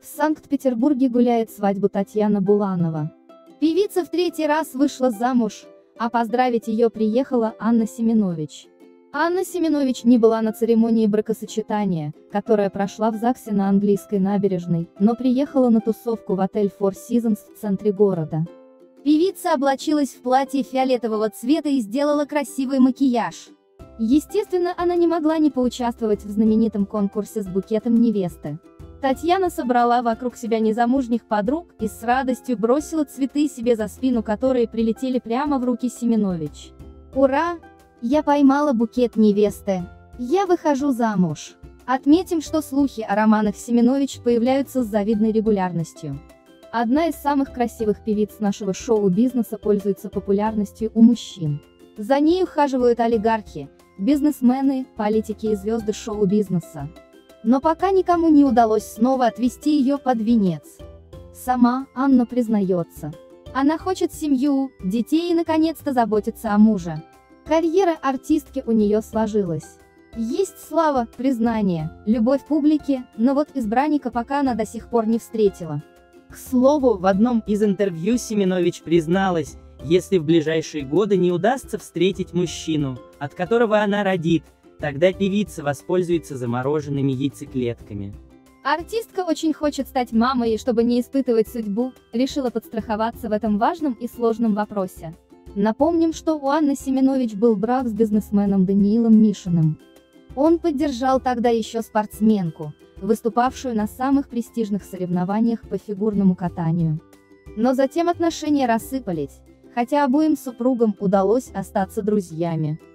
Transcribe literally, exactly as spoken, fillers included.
В Санкт-Петербурге гуляет свадьбу Татьяна Буланова. Певица в третий раз вышла замуж, а поздравить ее приехала Анна Семенович. Анна Семенович не была на церемонии бракосочетания, которая прошла в ЗАГСе на Английской набережной, но приехала на тусовку в отель Four Seasons в центре города. Певица облачилась в платье фиолетового цвета и сделала красивый макияж. Естественно, она не могла не поучаствовать в знаменитом конкурсе с букетом невесты. Татьяна собрала вокруг себя незамужних подруг и с радостью бросила цветы себе за спину, которые прилетели прямо в руки Семенович. «Ура! Я поймала букет невесты! Я выхожу замуж!» Отметим, что слухи о романах Семенович появляются с завидной регулярностью. Одна из самых красивых певиц нашего шоу-бизнеса пользуется популярностью у мужчин. За ней ухаживают олигархи, бизнесмены, политики и звезды шоу-бизнеса. Но пока никому не удалось снова отвести ее под венец. Сама Анна признается. Она хочет семью, детей и наконец-то заботиться о муже. Карьера артистки у нее сложилась. Есть слава, признание, любовь публики, но вот избранника пока она до сих пор не встретила. К слову, в одном из интервью Семенович призналась, если в ближайшие годы не удастся встретить мужчину, от которого она родит, тогда певица воспользуется замороженными яйцеклетками. Артистка очень хочет стать мамой и, чтобы не испытывать судьбу, решила подстраховаться в этом важном и сложном вопросе. Напомним, что у Анны Семенович был брак с бизнесменом Даниилом Мишиным. Он поддержал тогда еще спортсменку, выступавшую на самых престижных соревнованиях по фигурному катанию. Но затем отношения рассыпались, хотя обоим супругам удалось остаться друзьями.